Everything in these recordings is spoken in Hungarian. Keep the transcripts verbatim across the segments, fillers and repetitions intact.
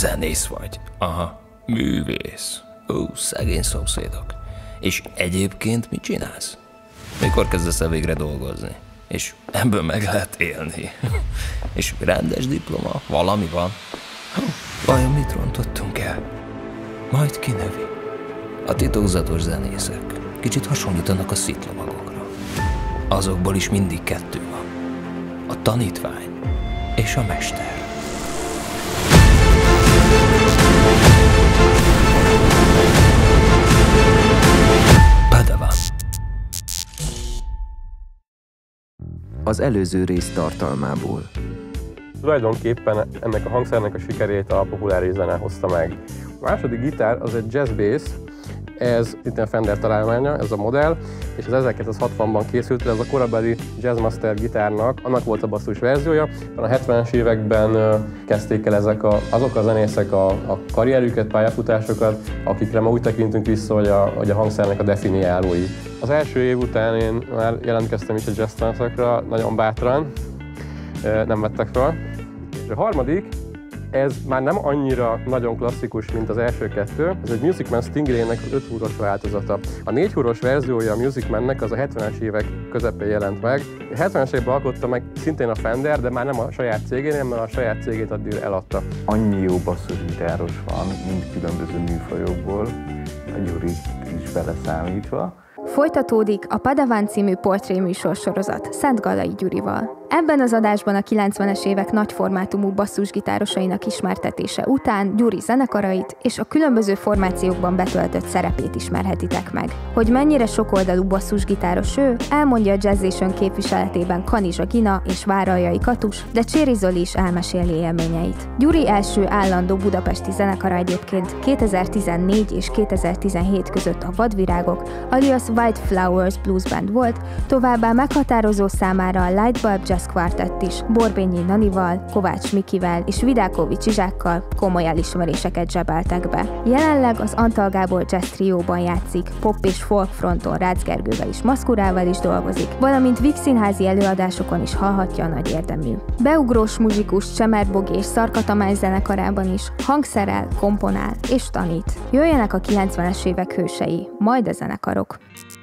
Zenész vagy? Aha. Művész? Ó, szegény szomszédok. És egyébként mit csinálsz? Mikor kezdesz el végre dolgozni? És ebből meg lehet élni. És rendes diploma? Valami van? Vajon mit rontottunk el? Majd kinövi. A titokzatos zenészek kicsit hasonlítanak a szitlovagokra. Azokból is mindig kettő van. A tanítvány és a mester. Padawan. Az előző rész tartalmából. Tulajdonképpen ennek a hangszernek a sikerét a populáris zene hozta meg. A második gitár az egy jazz bass, ez itt a Fender találmánya, ez a modell, és az ezerkilencszázhatvanban készült, ez a korabeli Jazzmaster gitárnak, annak volt a basszus verziója. A hetvenes években kezdték el ezek a, azok a zenészek a, a karrierüket, pályafutásokat, akikre ma úgy tekintünk vissza, hogy a, hogy a hangszernek a definiálói. Az első év után én már jelentkeztem is a jazz tanszakra, nagyon bátran, nem vettek fel. És a harmadik, ez már nem annyira nagyon klasszikus, mint az első kettő. Ez egy Music Man Stingraynek az öt húros változata. A négy húros verziója a Music Mannek az a hetvenes évek közepén jelent meg. A hetvenes években alkotta meg szintén a Fender, de már nem a saját cégénél, mert a saját cégét addig eladta. Annyi jó basszusgitáros van, mind különböző műfajokból, a Gyurit is beleszámítva. Folytatódik a Padawan című portréműsor sorozat Szentgallai Gyurival. Ebben az adásban a kilencvenes évek nagyformátumú basszusgitárosainak ismertetése után Gyuri zenekarait és a különböző formációkban betöltött szerepét ismerhetitek meg. Hogy mennyire sokoldalú basszusgitáros ő, elmondja a Jazzation képviseletében Kanizsa Gina és Váraljai Katus, de Cséri Zoli is elmeséli élményeit. Gyuri első állandó budapesti zenekara egyébként kétezer-tizennégy és kétezer-tizenhét között a Vadvirágok, alias White Flowers Blues Band volt, továbbá meghatározó számára a Lightbulb Jazz Quartett is, Borbényi Nanival, Kovács Mikivel és Vidákovics Izsákkal komoly elismeréseket zsebeltek be. Jelenleg az Antal Gábor Jazz Trióban játszik, pop és folk fronton Rácz Gergővel és Maszkurával is dolgozik, valamint Víg színházi előadásokon is hallhatja a nagy érdemű. Beugrós muzsikus Csemer Bogi és Szarka Tamás zenekarában is hangszerel, komponál és tanít. Jöjjenek a kilencvenes évek hősei, majd a zenekarok.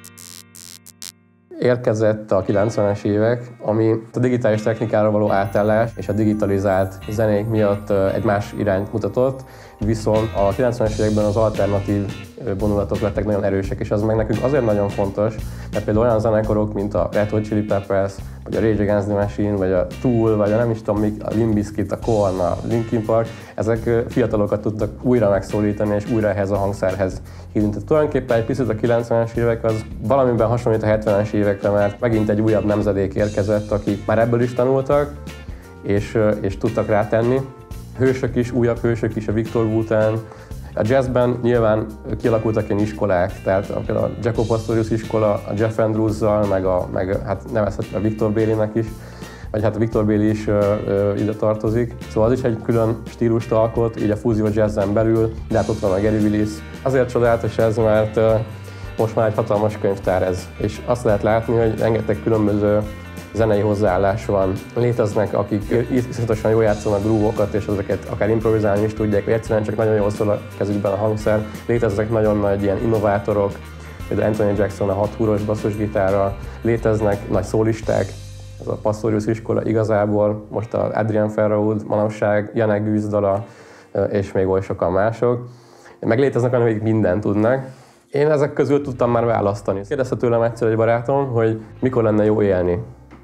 Érkezett a kilencvenes évek, ami a digitális technikára való átállás és a digitalizált zenék miatt egy más irányt mutatott, viszont a kilencvenes években az alternatív vonulatok lettek nagyon erősek, és az meg nekünk azért nagyon fontos, mert például olyan zenekarok, mint a Red Hot Chili Peppers, vagy a Rage Against the Machine, vagy a Tool, vagy a nem is tudom mik, a Limp Bizkit, a Korn, a Linkin Park, ezek fiatalokat tudtak újra megszólítani, és újra ehhez a hangszerhez hívni. Tehát tulajdonképpen egy picit a kilencvenes évek az valamiben hasonlít a hetvenes évekre, mert megint egy újabb nemzedék érkezett, akik már ebből is tanultak, és, és tudtak rátenni. Hősök is, újabb hősök is, a Victor Wooten. A jazzben nyilván kialakultak ilyen iskolák, tehát például a Jaco Pastorius iskola, a Jeff Andrews-zal, meg, a, meg hát nevezhetjük a Victor Bailey-nek is, vagy hát a Victor Bailey is ö, ö, ide tartozik. Szóval az is egy külön stílust alkot, így a fúzió jazzen belül, de hát ott van a Gary Willis. Azért csodálatos ez, mert ö, most már egy hatalmas könyvtár ez, és azt lehet látni, hogy rengeteg különböző zenei hozzáállás van. Léteznek, akik iszonyatosan jól játszanak groovokat, és ezeket akár improvizálni is tudják, vagy egyszerűen csak nagyon jól szól a kezükben a hangszer. Léteznek nagyon nagy ilyen innovátorok, például Anthony Jackson a hat húros basszusgitárral. Léteznek nagy szólisták, ez a Pastorius iskola igazából, most az Adrian Ferraud, manapság, Janek Gűzdala, és még oly sokan mások. Meg léteznek olyanok, akik mindent tudnak. Én ezek közül tudtam már választani. Kérdezte tőlem egyszer egy barátom, hogy mikor lenne jó élni.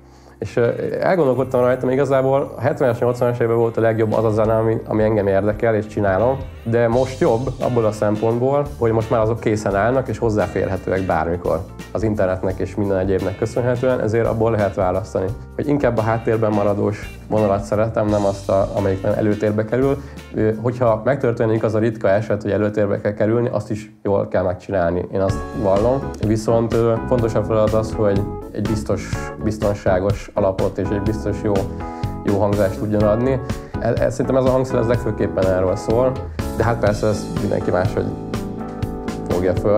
És elgondolkodtam rajta, hogy igazából a hetvenes, nyolcvanas években volt a legjobb az a zene, ami, ami engem érdekel és csinálom, de most jobb abból a szempontból, hogy most már azok készen állnak és hozzáférhetőek bármikor az internetnek és minden egyébnek köszönhetően, ezért abból lehet választani. Hogy inkább a háttérben maradós vonalat szeretem, nem azt, a, amelyik előtérbe kerül. Hogyha megtörténik az a ritka eset, hogy előtérbe kell kerülni, azt is jól kell megcsinálni, én azt vallom. Viszont fontosabb feladat az, hogy egy biztos, biztonságos alapot és egy biztos jó, jó hangzást tudjon adni. Ez, ez, szerintem ez a hangszer ez legfőképpen erről szól, de hát persze ez mindenki máshogy fogja föl.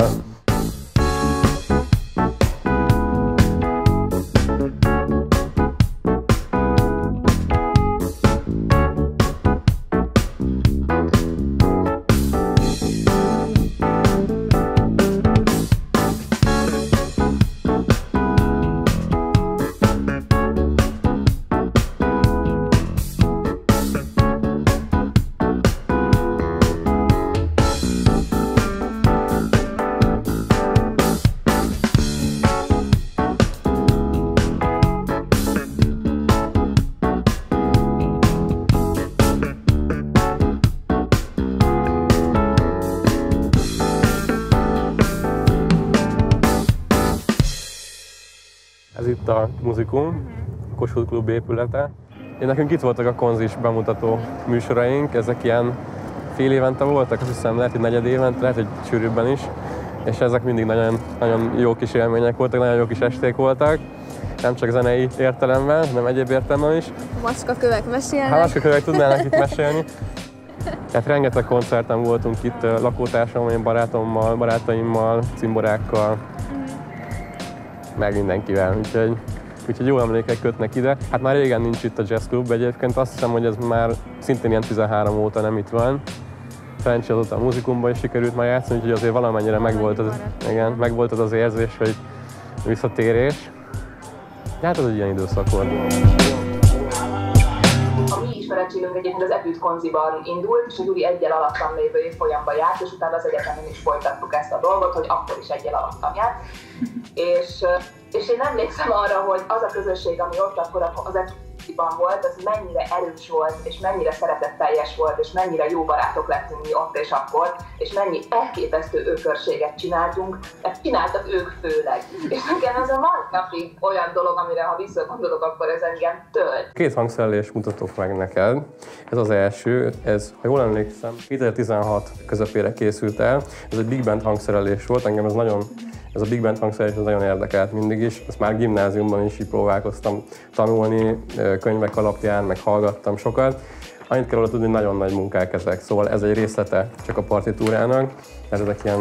itt a muzikum, a Kossuth Klub épülete. Én nekünk itt voltak a konzis bemutató műsoraink, ezek ilyen fél évente voltak, azt hiszem lehet, hogy negyed évente, lehet, hogy sűrűbben is. És ezek mindig nagyon, nagyon jó kis élmények voltak, nagyon jó kis esték voltak. Nem csak zenei értelemben, hanem egyéb értelemben is. Macskakövek mesélnek. Hát macskakövek tudnának itt mesélni. Tehát rengeteg koncerten voltunk itt lakótársammal, barátommal, barátaimmal, cimborákkal, meg mindenkivel. Úgyhogy, úgyhogy jó emlékek kötnek ide. Hát már régen nincs itt a Jazz Club egyébként, azt hiszem, hogy ez már szintén ilyen tizenhárom óta nem itt van. Szerencsére azóta a muzikumban is sikerült már játszani, úgyhogy azért valamennyire megvolt az, igen, megvolt az, az érzés, hogy visszatérés. De hát az egy ilyen időszak volt. A mi ismerettségünk egyébként az Epüt Konziban indult, és a Gyuri egyel alattam lévő évfolyamban járt, és utána az egyetemen is folytattuk ezt a dolgot, hogy akkor is egyel alattam járt. és, és én emlékszem arra, hogy az a közösség, ami ott akkor az Epütban volt, az mennyire erős volt, és mennyire szeretetteljes volt, és mennyire jó barátok lettünk mi ott és akkor, és mennyi elképesztő őkörséget csináltunk, mert csináltak ők főleg. És nekem ez a mai napig olyan dolog, amire ha visszagondolok, akkor ez engem tölt. Két hangszerelést mutatok meg neked. Ez az első, ez, ha jól emlékszem, kétezer-tizenhat közepére készült el. Ez egy big band hangszerelés volt, engem ez nagyon Ez a big band hangszerelés nagyon érdekelt mindig is. Ezt már gimnáziumban is így próbálkoztam tanulni, könyvek alapján, meg hallgattam sokat. Annyit kell róla tudni, hogy nagyon nagy munkák ezek, szóval ez egy részlete csak a partitúrának, mert ezek ilyen,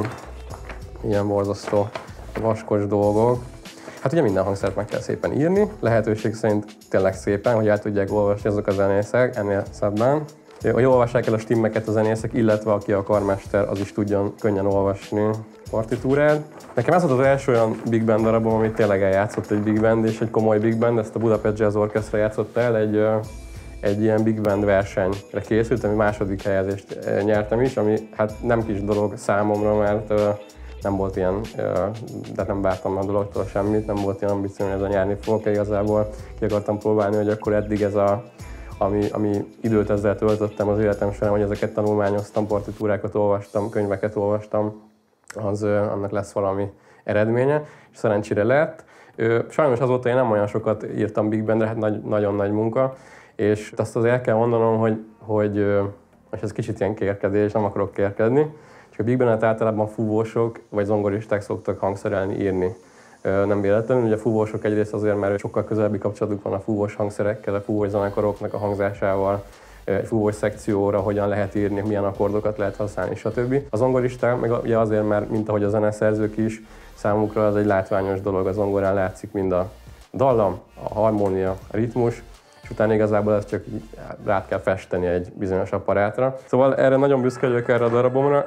ilyen borzasztó vaskos dolgok. Hát ugye minden hangszert meg kell szépen írni, lehetőség szerint tényleg szépen, hogy el tudják olvasni azok a zenészek ennél szebben. Hogy olvassák el a stimmeket a zenészek, illetve aki a karmester, az is tudjon könnyen olvasni partitúrát. Nekem ez volt az első olyan big band darabom, amit tényleg eljátszott egy big band, és egy komoly big band, ezt a Budapest Jazz Orchestra játszott el, egy, egy ilyen big band versenyre készült, ami második helyezést nyertem is, ami hát nem kis dolog számomra, mert nem volt ilyen, de nem vártam a dologtól semmit, nem volt ilyen ambíció, hogy ezen nyerni fogok, igazából ki akartam próbálni, hogy akkor eddig ez a Ami, ami időt ezzel töltöttem az életem során, hogy ezeket tanulmányoztam, partitúrákat olvastam, könyveket olvastam, az annak lesz valami eredménye, és szerencsére lett. Sajnos azóta én nem olyan sokat írtam big bandre, hát nagy, nagyon nagy munka, és azt azért el kell mondanom, hogy, hogy és ez kicsit ilyen kérkedés, nem akarok kérkedni, csak a big bandet általában fúvósok vagy zongoristák szoktak hangszerelni, írni. Nem véletlenül, ugye a fúvósok egyrészt azért, mert sokkal közelebbi kapcsolatuk van a fúvós hangszerekkel, a fúvós zenekaroknak a hangzásával, egy fúvós szekcióra hogyan lehet írni, milyen akkordokat lehet használni, stb. A zongoristák meg ugye azért, mert mint ahogy a zeneszerzők is, számukra az egy látványos dolog, a zongorán látszik mind a dallam, a harmónia, a ritmus, és utána igazából ezt csak rá kell festeni egy bizonyos apparátra. Szóval erre nagyon büszke vagyok, erre a darabomra.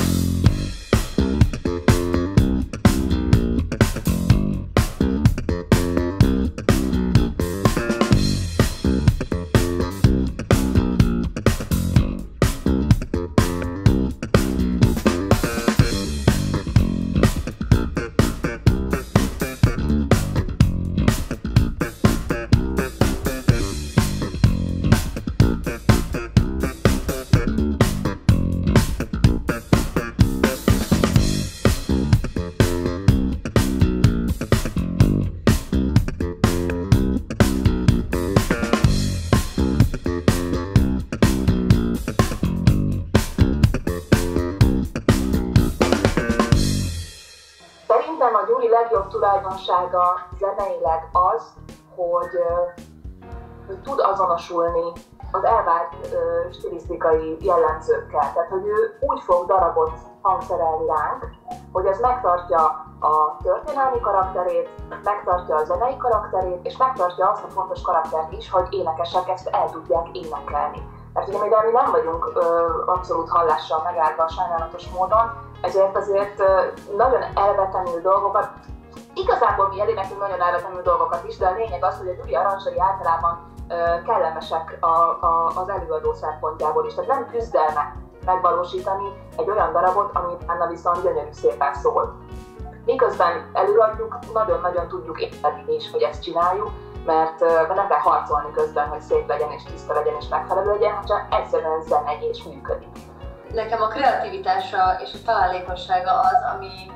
A Gyuri legjobb tulajdonsága zeneileg az, hogy, hogy tud azonosulni az elvárt stilisztikai jellemzőkkel. Tehát, hogy ő úgy fog darabot hangszerelni ránk, hogy ez megtartja a történelmi karakterét, megtartja a zenei karakterét, és megtartja azt a fontos karaktert is, hogy énekesek ezt el tudják énekelni. Mert ugye mivel mi nem vagyunk ö, abszolút hallással megállva sajnálatos módon, ezért azért ö, nagyon elvetemű dolgokat, igazából mi eléneklünk nagyon elvetemű dolgokat is, de a lényeg az, hogy a Gyuri aranzsai általában ö, kellemesek a, a, az előadó szempontjából is. Tehát nem küzdelme megvalósítani egy olyan darabot, ami utána viszont gyönyörű szépen szól. Miközben előadjuk, nagyon-nagyon tudjuk érteni is, hogy ezt csináljuk, mert nem kell harcolni közben, hogy szép legyen és tiszta legyen és megfelelő legyen, hanem egyszerűen zenei és működik. Nekem a kreativitása és a találékossága az, ami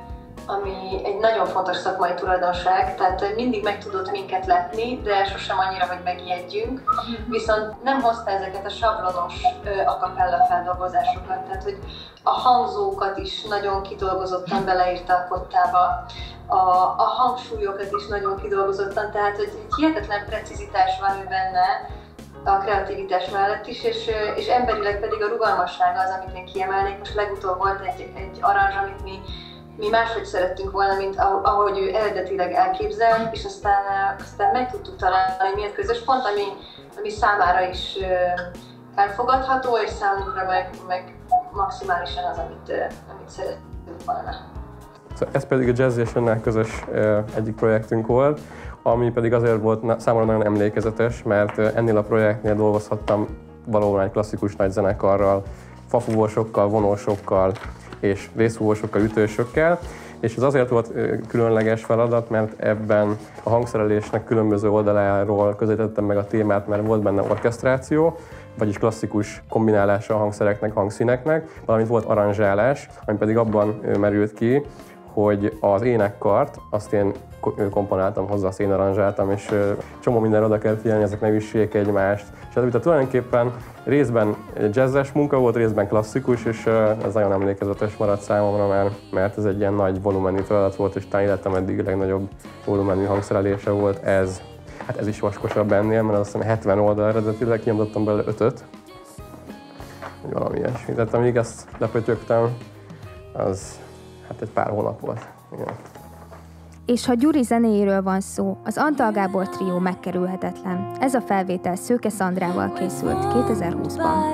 ami egy nagyon fontos szakmai tulajdonság, tehát mindig meg tudott minket lepni, de sosem annyira, hogy megijedjünk, viszont nem hozta ezeket a sablonos a cappella feldolgozásokat, tehát hogy a hangzókat is nagyon kidolgozottan beleírta a kottába, a, a hangsúlyokat is nagyon kidolgozottan, tehát hogy egy hihetetlen precizitás van ő benne, a kreativitás mellett is, és, és emberileg pedig a rugalmassága az, amit én kiemelnék. Most legutóbb volt egy, egy aranzs, amit mi, mi máshogy szerettünk volna, mint ahogy ő eredetileg elképzel, és aztán, aztán meg tudtuk találni, hogy milyen közös pont, ami, ami számára is elfogadható, és számunkra meg, meg maximálisan az, amit, amit szerettünk volna. Ez pedig a Jazzy és önnel közös egyik projektünk volt, ami pedig azért volt számomra nagyon emlékezetes, mert ennél a projektnél dolgozhattam valóban egy klasszikus nagy zenekarral, fafúvósokkal, vonósokkal és vészfúvósokkal, ütősökkel, és ez azért volt különleges feladat, mert ebben a hangszerelésnek különböző oldaláról közelítettem meg a témát, mert volt benne orkesztráció, vagyis klasszikus kombinálása a hangszereknek, hangszíneknek, valamint volt aranzsálás, ami pedig abban merült ki, hogy az énekkart, azt én komponáltam hozzá, azt én aranzsáltam, és csomó mindenre oda kell figyelni, ezek ne üssék egymást. És tehát tulajdonképpen részben jazzes munka volt, részben klasszikus, és ez nagyon emlékezetes maradt számomra, mert, mert ez egy ilyen nagy volumenű feladat volt, és talán életem eddig a legnagyobb volumenű hangszerelése volt ez. Hát ez is vaskosabb ennél, mert azt hiszem hetven oldal eredetileg kinyomtattam belőle ötöt. Valami ilyesmi. Tehát amíg ezt lepötyögtem, az hát egy pár hónap volt. Igen. És ha Gyuri zenéjéről van szó, az Antal Gábor trió megkerülhetetlen. Ez a felvétel Szőke Szandrával készült kétezer-húszban.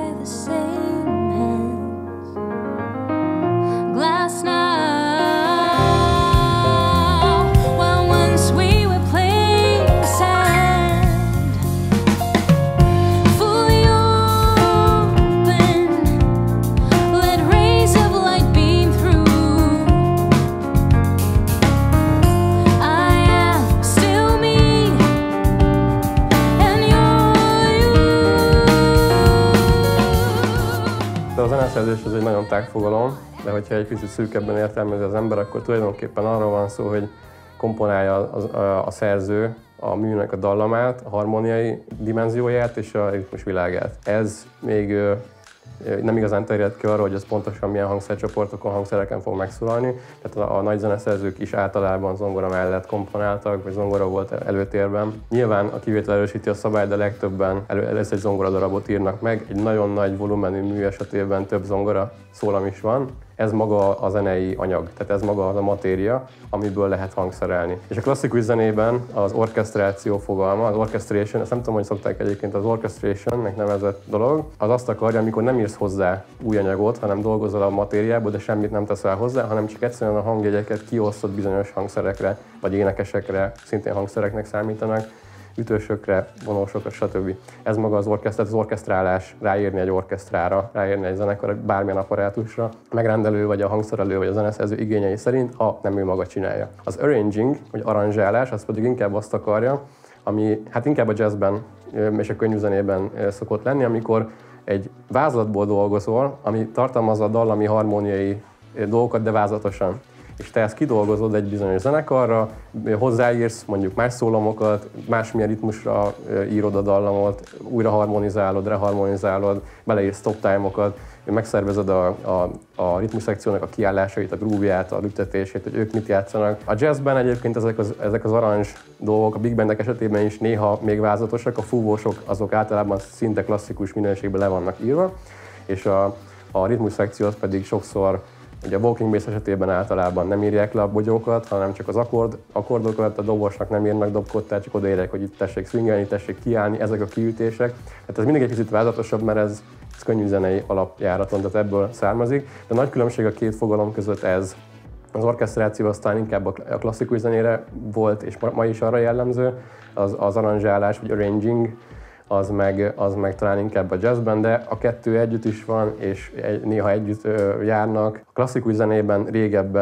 A zeneszerzés az egy nagyon tág fogalom, de hogyha egy picit szűkebben értelmezi az ember, akkor tulajdonképpen arról van szó, hogy komponálja a, a, a szerző a műnek a dallamát, a harmóniai dimenzióját és a ritmus világát. Ez még ö, nem igazán terjed ki arra, hogy ez pontosan milyen hangszercsoportokon, hangszereken fog megszólalni. Tehát a, a nagy zeneszerzők is általában zongora mellett komponáltak, vagy zongora volt előtérben. Nyilván a kivétel erősíti a szabályt, de legtöbben elő, először egy zongoradarabot írnak meg. Egy nagyon nagy volumenű mű esetében több zongora szólam is van. Ez maga a zenei anyag, tehát ez maga az a matéria, amiből lehet hangszerelni. És a klasszikus zenében az orkesztráció fogalma, az orchestration, ezt nem tudom, hogy szokták egyébként, az orchestration-nek nevezett dolog, az azt akarja, amikor nem írsz hozzá új anyagot, hanem dolgozol a matériából, de semmit nem teszel hozzá, hanem csak egyszerűen a hangjegyeket kiosztod bizonyos hangszerekre, vagy énekesekre, szintén hangszereknek számítanak, ütősökre, vonósokra, stb. Ez maga az orkesztr, az orkesztrálás, ráírni egy orkesztrára, ráírni egy zenekar, bármilyen apparátusra, megrendelő vagy a hangszerelő vagy a zeneszerző igényei szerint, ha nem ő maga csinálja. Az arranging, vagy aranzsálás, az pedig inkább azt akarja, ami hát inkább a jazzben és a könnyűzenében szokott lenni, amikor egy vázlatból dolgozol, ami tartalmazza a dallami harmóniai dolgokat, de vázlatosan. És te ezt kidolgozod egy bizonyos zenekarra, hozzáírsz mondjuk más szólamokat, másmilyen ritmusra írod a dallamot, újra harmonizálod, reharmonizálod, beleírsz stop time-okat, megszervezed a, a, a ritmusszekciónak a kiállásait, a groove-ját, a lüktetését, hogy ők mit játszanak. A jazzben egyébként ezek az, ezek az aranzs dolgok, a big bandek esetében is néha még vázlatosak, a fúvósok azok általában szinte klasszikus minőségben le vannak írva, és a, a ritmusszekció az pedig sokszor, ugye a walking bass esetében általában nem írják le a bogyókat, hanem csak az akkord, akkordokat, a dobosnak nem írnak dobkottát, csak odaírják, hogy itt tessék swingelni, tessék kiállni, ezek a kiütések. Tehát ez mindig egy picit vázlatosabb, mert ez, ez könnyű zenei alapjáraton, tehát ebből származik. De nagy különbség a két fogalom között ez. Az orkesztráció aztán inkább a klasszikus zenére volt, és ma is arra jellemző, az, az aranzsálás, vagy arranging, az meg, az meg talán inkább a jazzben, de a kettő együtt is van, és egy, néha együtt ö, járnak. A klasszikus zenében régebben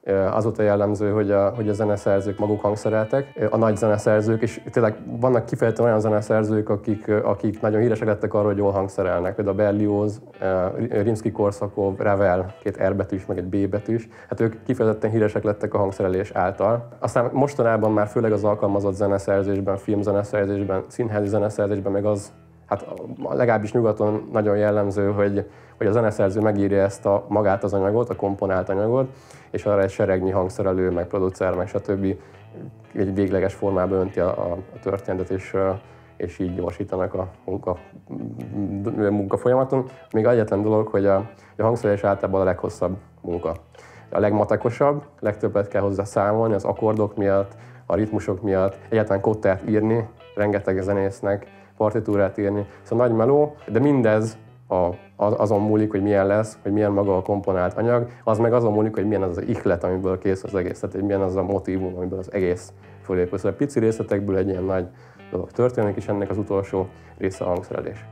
Az volt a jellemző, hogy a, hogy a zeneszerzők maguk hangszereltek, a nagy zeneszerzők, és tényleg vannak kifejezetten olyan zeneszerzők, akik, akik nagyon híresek lettek arról, hogy jól hangszerelnek. Például Berlioz, Rimszky-Korsakov, Ravel, két R betűs, meg egy B betűs. Hát ők kifejezetten híresek lettek a hangszerelés által. Aztán mostanában már főleg az alkalmazott zeneszerzésben, filmzeneszerzésben, színházi zeneszerzésben, meg az, hát legalábbis nyugaton nagyon jellemző, hogy, hogy a zeneszerző megírja ezt a, magát az anyagot, a komponált anyagot, és arra egy seregnyi hangszerelő, meg producer, meg stb. Egy végleges formában önti a, a, a történetet, és, és így gyorsítanak a munka, munka folyamaton. Még egyetlen dolog, hogy a, a hangszerelés általában a leghosszabb munka. A legmatekosabb, legtöbbet kell hozzá számolni az akkordok miatt, a ritmusok miatt, egyáltalán kottát írni, rengeteg zenésznek, partitúrát írni. Szóval nagy meló, de mindez a, azon múlik, hogy milyen lesz, hogy milyen maga a komponált anyag, az meg azon múlik, hogy milyen az az ihlet, amiből kész az egész, tehát hogy milyen az a motívum, amiből az egész fölépül. Szóval pici részletekből egy ilyen nagy dolog történik, és ennek az utolsó része a hangszerelés.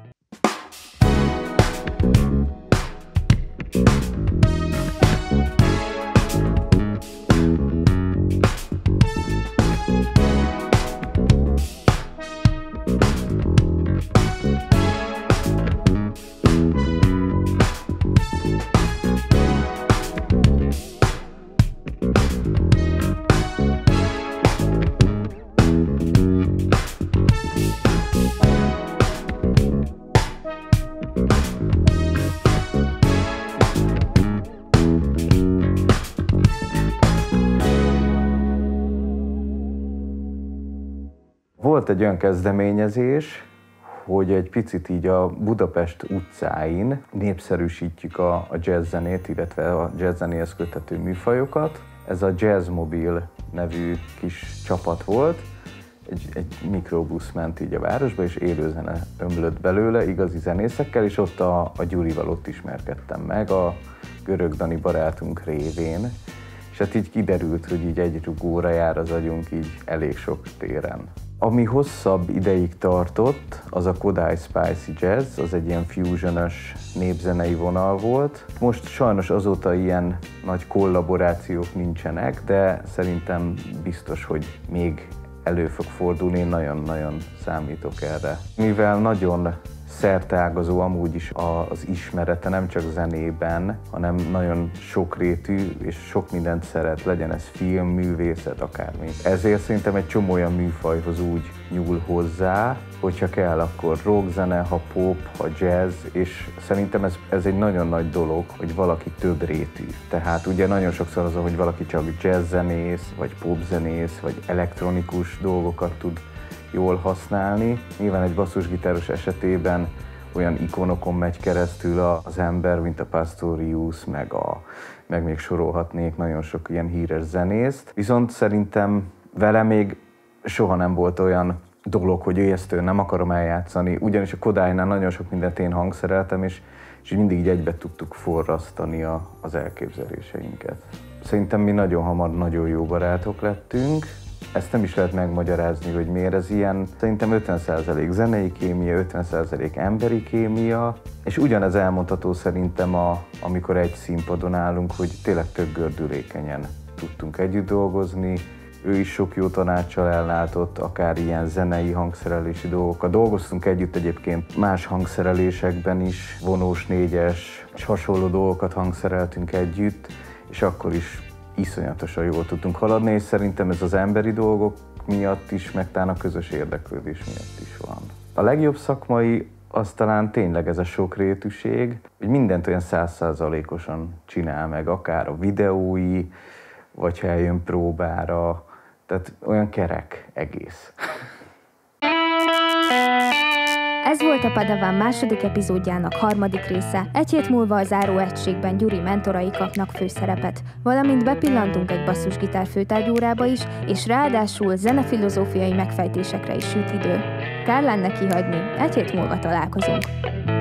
Volt egy olyan kezdeményezés, hogy egy picit így a Budapest utcáin népszerűsítjük a, a jazzzenét, illetve a jazzzenéhez köthető műfajokat. Ez a Jazzmobil nevű kis csapat volt. Egy, egy mikrobusz ment így a városba, és élőzene ömlött belőle, igazi zenészekkel, és ott a, a Gyurival ott ismerkedtem meg, a Görög Dani barátunk révén. És hát így kiderült, hogy így egy rugóra jár az agyunk így elég sok téren. Ami hosszabb ideig tartott, az a Kodály Spicy Jazz, az egy ilyen fusion-ös népzenei vonal volt. Most sajnos azóta ilyen nagy kollaborációk nincsenek, de szerintem biztos, hogy még elő fog fordulni, én nagyon-nagyon számítok erre. Mivel nagyon szerteágazó amúgy is az ismerete, nem csak zenében, hanem nagyon sokrétű, és sok mindent szeret, legyen ez film, művészet, akármi. Ezért szerintem egy csomó olyan műfajhoz úgy nyúl hozzá, hogyha kell, akkor rockzene, ha pop, ha jazz, és szerintem ez, ez egy nagyon nagy dolog, hogy valaki több rétű. Tehát ugye nagyon sokszor az, hogy valaki csak jazzzenész, vagy popzenész, vagy elektronikus dolgokat tud jól használni. Nyilván egy basszusgitáros esetében olyan ikonokon megy keresztül az ember, mint a Pastorius, meg, a, meg még sorolhatnék nagyon sok ilyen híres zenészt. Viszont szerintem vele még soha nem volt olyan dolog, hogy ő ezt nem akarom eljátszani, ugyanis a Kodálynál nagyon sok mindent én hangszereltem, és, és mindig így egybe tudtuk forrasztani a, az elképzeléseinket. Szerintem mi nagyon hamar nagyon jó barátok lettünk. Ezt nem is lehet megmagyarázni, hogy miért ez ilyen. Szerintem ötven százalék zenei kémia, ötven százalék emberi kémia, és ugyanez elmondható szerintem, a, amikor egy színpadon állunk, hogy tényleg tök gördülékenyen tudtunk együtt dolgozni. Ő is sok jó tanáccsal ellátott, akár ilyen zenei hangszerelési dolgokat. Dolgoztunk együtt egyébként más hangszerelésekben is, vonós, négyes, és hasonló dolgokat hangszereltünk együtt, és akkor is iszonyatosan jól tudtunk haladni, és szerintem ez az emberi dolgok miatt is, meg talán a közös érdeklődés miatt is van. A legjobb szakmai az talán tényleg ez a sokrétűség, hogy mindent olyan száz százalékosan csinál meg, akár a videói, vagy ha eljön próbára, tehát olyan kerek egész. Ez volt a Padawan második epizódjának harmadik része. Egy hét múlva a záró egységben Gyuri mentorai kapnak főszerepet, valamint bepillantunk egy basszusgitár főtárgyórába is, és ráadásul zenefilozófiai megfejtésekre is jut idő. Kár lenne kihagyni, egy hét múlva találkozunk.